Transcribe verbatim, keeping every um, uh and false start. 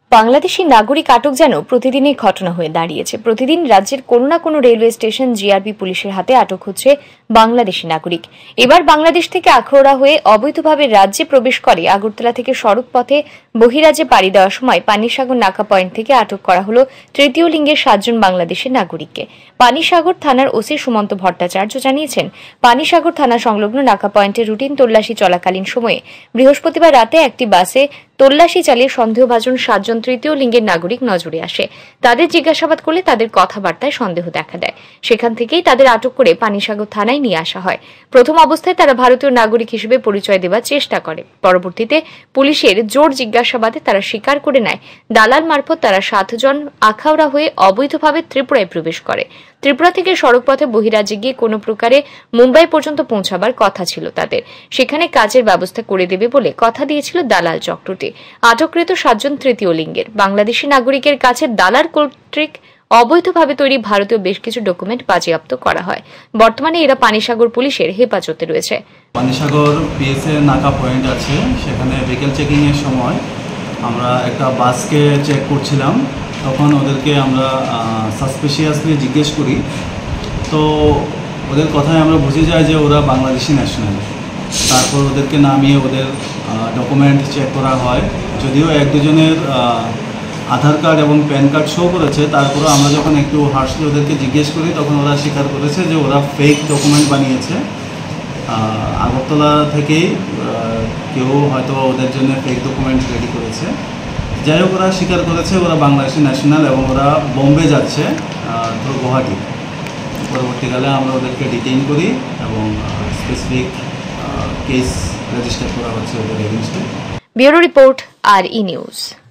বাংলাদেশি নাগরিক আটক যেন প্রতিদিনের ঘটনা হয়ে দাঁড়িয়েছে। প্রতিদিন রাজ্যের কোনো না কোনো রেলওয়ে স্টেশন জিআরপি পুলিশের হাতে আটক হচ্ছে বাংলাদেশি নাগরিক। এবার বাংলাদেশ থেকে আখাউড়া হয়ে অবৈধভাবে রাজ্যে প্রবেশ করে আগরতলা থেকে সড়ক পথে বহিরাজ্যে পাড়ি দেওয়ার সময় পানিসাগর নাকা পয়েন্ট থেকে আটক করা হলো তৃতীয় লিঙ্গের সাতজন বাংলাদেশি নাগরিককে। পানিসাগর থানার ওসি সুমন্ত ভট্টাচার্য জানিয়েছেন, পানিসাগর থানা সংলগ্ন নাকা পয়েন্টে রুটিন তল্লাশি চলাকালীন সময়ে বৃহস্পতিবার রাতে একটি বাসে তল্লাশি চালিয়ে সন্দেহভাজন সাতজন তৃতীয় লিঙ্গের নাগরিক নজরে আসে। তাদের জিজ্ঞাসাবাদ করলে তাদের কথাবার্তায় সন্দেহ দেখা দেয়। সেখান থেকেই তাদের আটক করে পানিসাগর থানায় নিয়ে আসা হয়। প্রথম অবস্থায় তারা ভারতীয় নাগরিক হিসেবে পরিচয় দেওয়ার চেষ্টা করে। পরবর্তীতে পুলিশের জোর জিজ্ঞাসাবাদে তারা স্বীকার করে নেয়, দালাল মারফত তারা সাতজন আখাউড়া হয়ে অবৈধভাবে ত্রিপুরায় প্রবেশ করে। ত্রিপুরা থেকে সড়কপথে বহিরাজ্যে গিয়ে কোনো প্রকারে মুম্বাই পর্যন্ত পৌঁছাবার কথা ছিল তাদের। সেখানে কাজের ব্যবস্থা করে দেবে বলে কথা দিয়েছিল দালাল চক্রটি। আটককৃত সাতজন তৃতীয় লিঙ্গের বাংলাদেশি নাগরিকের কাছে দালাল কর্তৃক অবৈধভাবে তৈরি ভারতীয় বেশ কিছু ডকুমেন্ট বাজেয়াপ্ত করা হয়। বর্তমানে এরা পানিসাগর পুলিশের হেফাজতে রয়েছে। পানিসাগর পিএসএ নাকা পয়েন্ট আছে, সেখানে ভেহিকেল চেকিং এর সময় আমরা একটা বাসকে চেক করছিলাম। তখন ওদেরকে আমরা সাসপিশিয়াসলি জিজ্ঞেস করি, তো ওদের কথায় আমরা বুঝে যাই যে ওরা বাংলাদেশি ন্যাশনাল। তারপর ওদেরকে নামিয়ে ওদের ডকুমেন্ট চেক করা হয়। যদিও এক দুজনের আধার কার্ড এবং প্যান কার্ড শো করেছে, তারপরে আমরা যখন একটু হার্শলি ওদেরকে জিজ্ঞেস করি তখন ওরা স্বীকার করেছে যে ওরা ফেক ডকুমেন্ট বানিয়েছে। আগরতলা থেকেই কেউ হয়তো ওদের জন্য ফেক ডকুমেন্ট রেডি করেছে। যাই হোক, ওরা স্বীকার করেছে ওরা বাংলাদেশি ন্যাশনাল এবং ওরা বোম্বে যাচ্ছে থ্রু গুয়াহাটি। পরবর্তীকালে আমরা ওদেরকে ডিটেইন করি এবং স্পেসিফিক কেস রেজিস্টার করা হচ্ছে ওদের এগেইনস্টে। ব্যুরো রিপোর্ট, আর ই নিউজ।